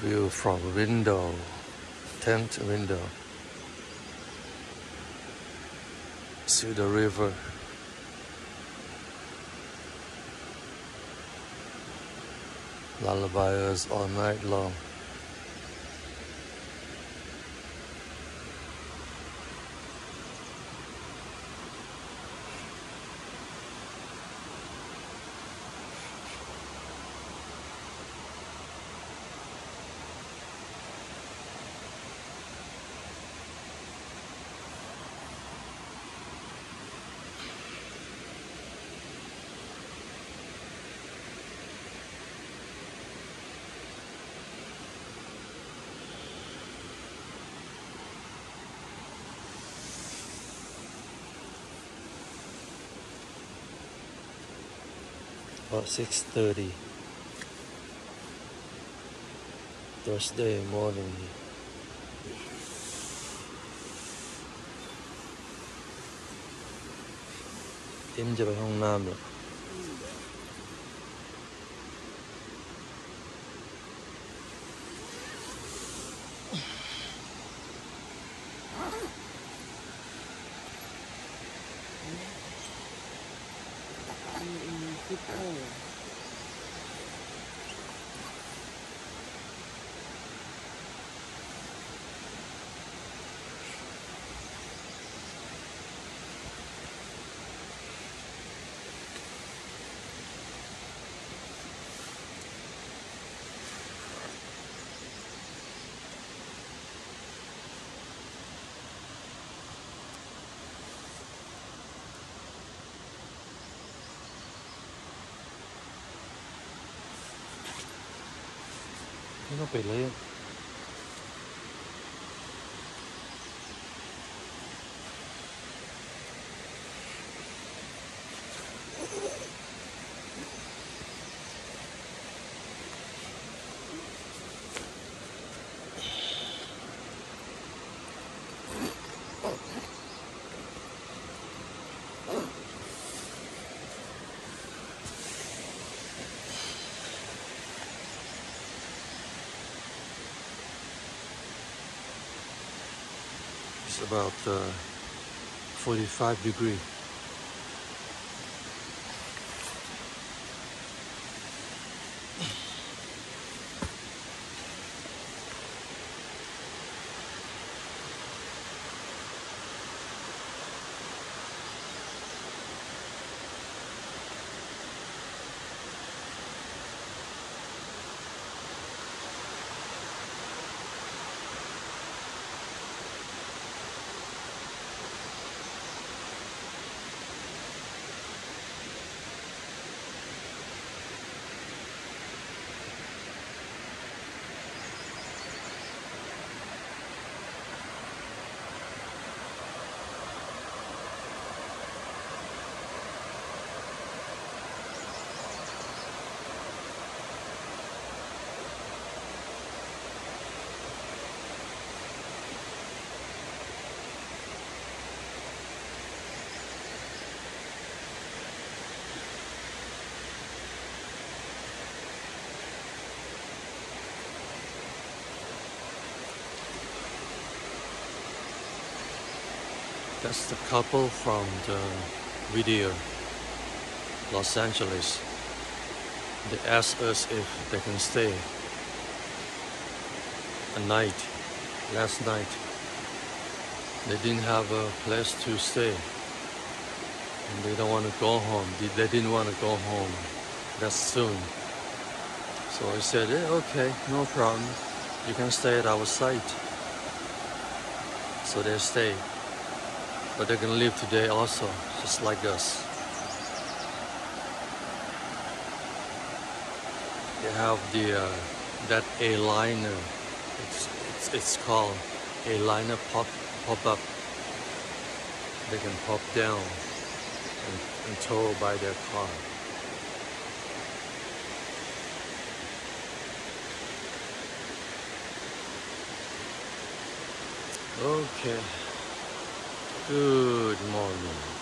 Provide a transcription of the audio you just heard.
View from window, tent window. See the river. Lullaby us all night long. About 6:30 Thursday morning. Timจะไปห้องน้ำหรอไม่ต้องปิดเลย It's about 45 degrees. That's the couple from the video, Los Angeles. They asked us if they can stay a night, last night. They didn't have a place to stay. And they don't want to go home. They didn't want to go home that soon. So I said, yeah, okay, no problem. You can stay at our site. So they stayed. But they're gonna leave today also, just like us. They have the that A-liner. It's called A-liner pop-up. They can pop down and tow by their car. Okay. Good morning.